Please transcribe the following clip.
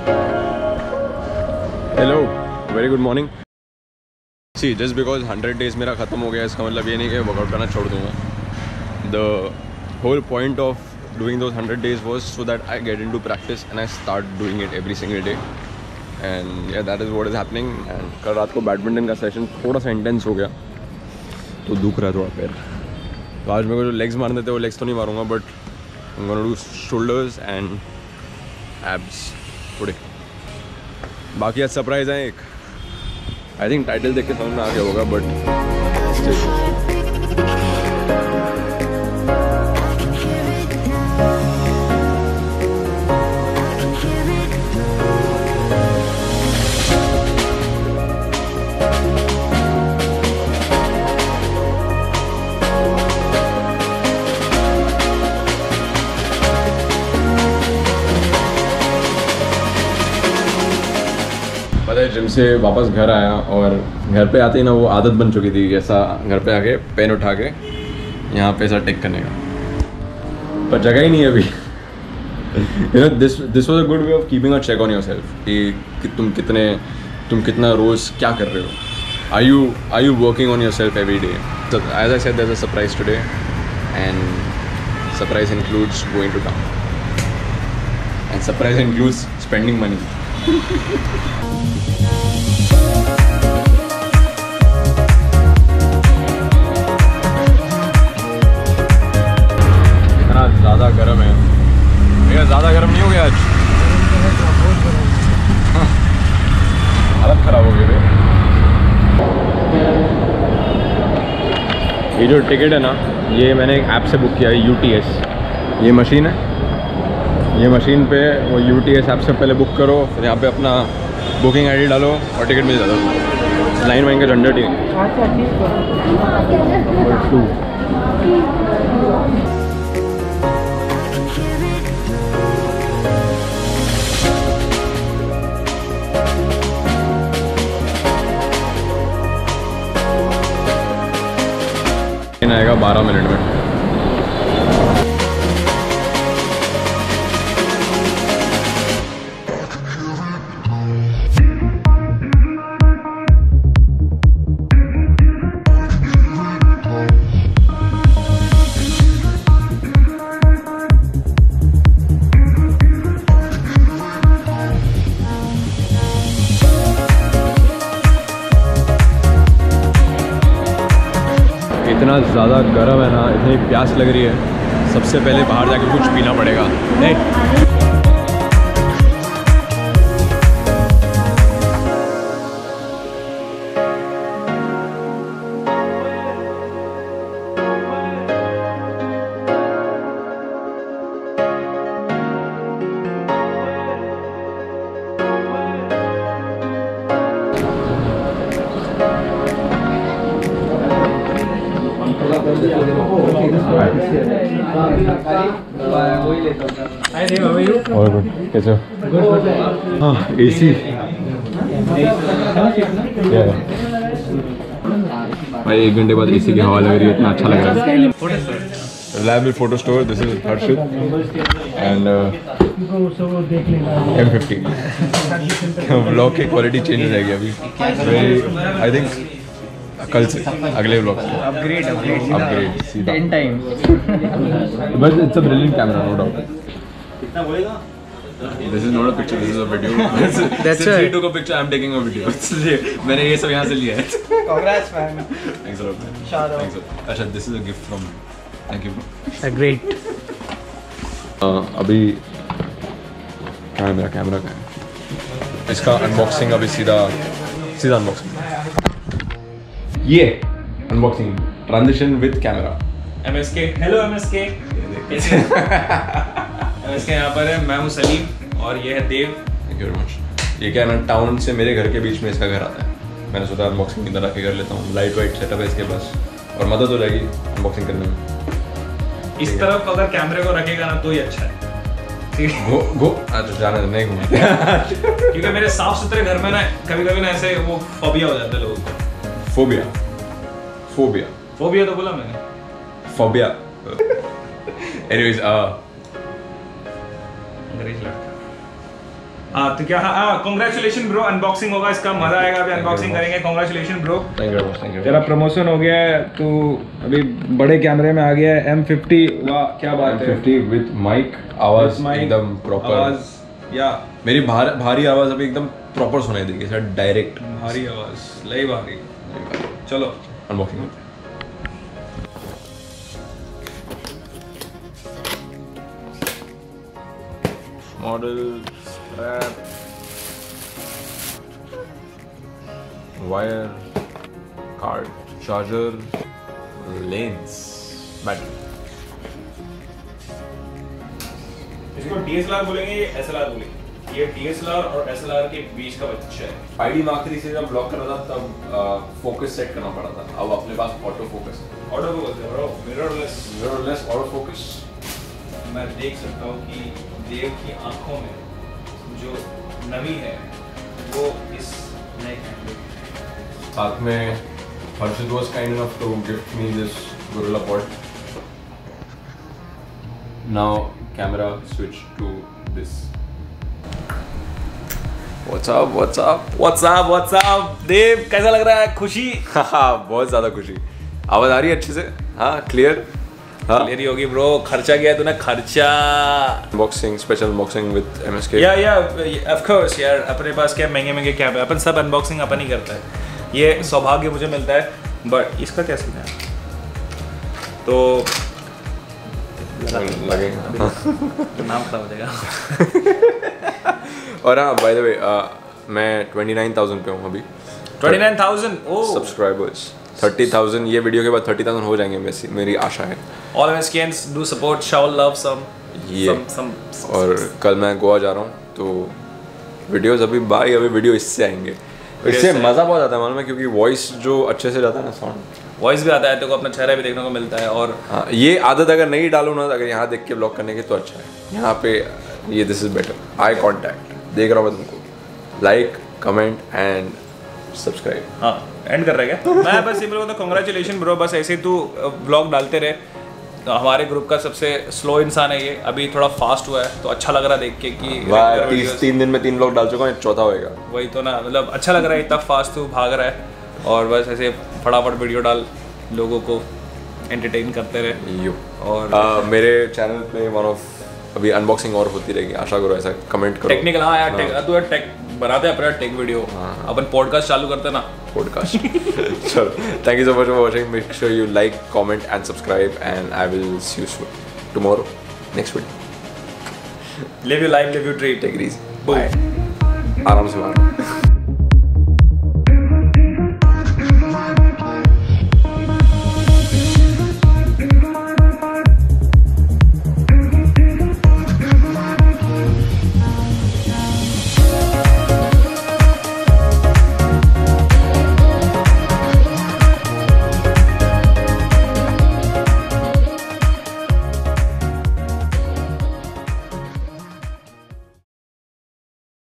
Hello, very good morning. See just because 100 days मेरा ख़त्म हो गया इसका मतलब ये नहीं कि वर्कआउट करना छोड़ दूँगा। The whole point of doing those 100 days was so that I get into practice and I start doing it every single day, and yeah, that is what is happening. And कल रात को badminton का session थोड़ा सा intense हो गया तो दुख रहा है थोड़ा पैर। तो आज मेरे को जो लेग्स मारने थे वो लेग्स तो नहीं मारूंगा, but I'm gonna do shoulders and abs today. बाकी आज सरप्राइज है एक, आई थिंक टाइटल देख के समझ में आ गया होगा, बट जिम से वापस घर आया और घर पे आते ही ना वो आदत बन चुकी थी ऐसा घर पे आके पेन उठा के यहाँ पे ऐसा टेक करने का, पर जगह ही नहीं है अभी। You know this was a good way of keeping a check on yourself कि तुम कितना रोज़ क्या कर रहे हो। Are you working on yourself every day? So as I said, there's a surprise today, and surprise includes going to town, and surprise includes spending money. इतना ज़्यादा गर्म है भैया, ज़्यादा गर्म नहीं हो गया आज? हालत ख़राब हो गई भैया। ये जो टिकट है ना, ये मैंने एक ऐप से बुक किया है, UTS। ये मशीन है, ये मशीन पे वो UTS ऐप से पहले बुक करो, फिर यहाँ पे अपना बुकिंग ID डालो और टिकट मिल जाता है। लाइन वाइन का झंझट ही आएगा 12 मिनट में। इतना ज़्यादा गर्म है ना, इतनी प्यास लग रही है, सबसे पहले बाहर जाके कुछ पीना पड़ेगा। नहीं और कैसे हो? हाँ, AC भाई 1 घंटे बाद AC की हवा लग रही है, इतना अच्छा लग रहा है। Reliable photo store, this is Harshit and M50। Blog की क्वालिटी चेंज हो जाएगी अभी, आई थिंक कल से अगले ब्लॉग से अपग्रेड सीधा 10 times। But it's a brilliant camera, no doubt. This is not a picture, this is a video. That's it. He took a picture, I'm taking a video. मैंने ये सब यहाँ से लिया है। Congrats man. Thanks a lot man. Shout out. Thanks a lot. अच्छा, this is a gift from. Thank you bro. Great. अभी कहाँ है मेरा कैमरा, कहाँ है? इसका अनबॉक्सिंग अभी सीधा अनबॉक्सिंग। ये unboxing transition with camera. MSK, hello MSK। MSK यहाँ पर है, मैं हूँ सलीम और ये है Dev. Thank you very much. ये क्या है ना, टाउन से मेरे घर के बीच में इसका घर आता है। मैंने सोचा अनबॉक्सिंग की तरह कर लेता हूँ, लाइट वाइट सेटअप है इसके पास और मदद हो जाएगी अनबॉक्सिंग करने में। इस तरफ अगर कैमरे को रखेगा ना तो ही अच्छा है। जाने नहीं घूमते क्योंकि मेरे साफ सुथरे घर में ना कभी ना ऐसे वो फोबिया हो जाता है लोगों को। फोबिया तो बोला मैंने, फोबिया। एनीवेज अंग्रेज लड़का हाँ तो क्या, हाँ कांग्रेचुलेशन ब्रो, अनबॉक्सिंग होगा इसका, मजा आएगा, अभी अनबॉक्सिंग करेंगे। Congratulation bro, thank you. तेरा प्रमोशन हो गया है, तू अभी बड़े कैमरे में आ गया है। M50, वाह क्या बात है। M50 विद माइक, आवाज एकदम प्रॉपर, आवाज या मेरी भारी आवाज अभी एकदम प्रॉपर सुनाई देगी सर, डायरेक्ट भारी आवाज, लई भारी। चलो unboxing. Model, strap, wire, card, charger, lens, battery. इसको DSLR बोलेंगे, ये SLR बोलेंगे। ये DSLR और SLR के बीच का बच्चा है। ID Mark III से जब ब्लॉक कर रहा था तब फोकस सेट करना पड़ा था, अब अपने पास ऑटो फोकस है। ऑटो फोकस है ब्रो, मिररलेस ऑटो फोकस। मैं देख सकता हूँ कि देव की आंखों में जो नमी है वो इस नए कैमरे में। साथ में Harshit was kind enough to gift me this Gorilla Pod. Now camera switch to this. What's up देव, कैसा लग रहा है? खुशी? बहुत ज़्यादा खुशी। आवाज़ आ रही है अच्छे से? हाँ क्लियर? हाँ क्लियर ही होगी ब्रो। खर्चा किया है तूने, खर्चा। Unboxing, special unboxing with MSK। या ऑफ कोर्स यार, अपने पास क्या महंगे कैमरे, अपन सब अनबॉक्सिंग अपन ही करता है, ये सौभाग्य मुझे मिलता है। बट इसका क्या सीन है तो लगेगा नाम खराब हो जाएगा। और हाँ बाय द वे मैं 29,000 पे हूँ अभी। 29,000 सब्सक्राइबर्स। 30,000 ये वीडियो के बाद 30,000 हो जाएंगे, मेरी आशा है। All MSKians do support, show love some. और कल मैं गोवा जा रहा हूँ तो वीडियोस अभी वीडियो इससे आएंगे। इससे मज़ा बहुत आता है मालूम है, क्योंकि वॉइस जो अच्छे से जाता है ना, साउंड वॉइस भी आता है, तो अपना चेहरा भी देखने को मिलता है। और हाँ, ये आदत अगर नहीं डालूँ ना, अगर यहाँ देख के ब्लॉग करने की तो अच्छा है। यहाँ पे ये this is better, eye contact देख रहा हूँ मैं तुमको, लाइक कमेंट एंड सब्सक्राइब। हाँ एंड कर रहे क्या? मैं बस ये बोलूँगा, कांग्रेचुलेशन ब्रो, बस ऐसे ही तू ब्लॉग डालते रहे। तो हमारे ग्रुप का सबसे स्लो इंसान है ये, अभी थोड़ा फास्ट हुआ है तो अच्छा लग रहा है देख के कि 3 दिन में 3 ब्लॉग डाल चुका हूँ, चौथा होएगा। वही तो ना, मतलब अच्छा लग रहा है, इतना फास्ट तू भाग रहा है, और बस ऐसे फटाफट वीडियो डाल, लोगों को एंटरटेन करते रहे। और मेरे चैनल पे अभी अनबॉक्सिंग और होती रहेगी, आशा करो, ऐसा कमेंट करो। टेक्निकल, हाँ यार, तू टेक बनाते हैं अपना टेक वीडियो, अपन पॉडकास्ट चालू करते ना, पॉडकास्ट। चलो, thank you so much for watching, make sure you like, comment and subscribe, and I will see you soon tomorrow next video. Live your life, live your dream, take it easy, bye, आराम से मारो।